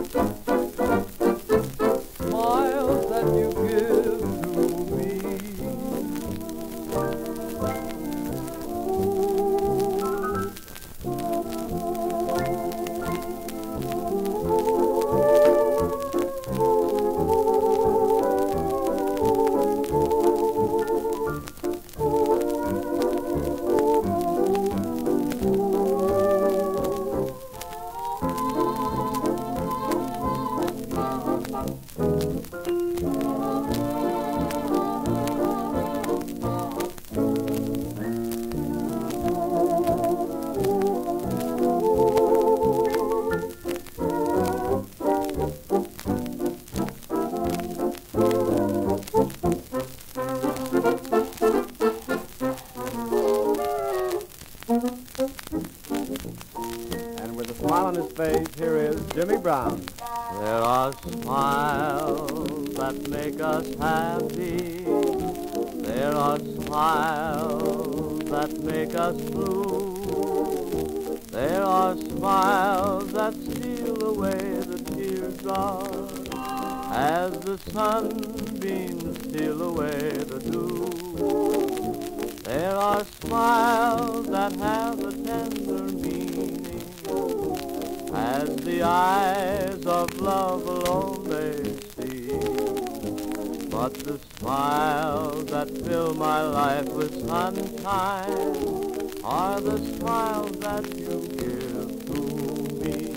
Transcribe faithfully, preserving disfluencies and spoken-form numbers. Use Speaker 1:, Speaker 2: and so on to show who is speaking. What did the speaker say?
Speaker 1: Smiles that you give to me. And with a smile on his face, here is Jimmy Brown.
Speaker 2: There are smiles that make us happy. There are smiles that make us blue. There are smiles that steal away the teardrops as the sunbeams steal away the dew. There are smiles that have a tender meaning, as the eyes of love alone they see. But the smiles that fill my life with sunshine are the smiles that you give to me.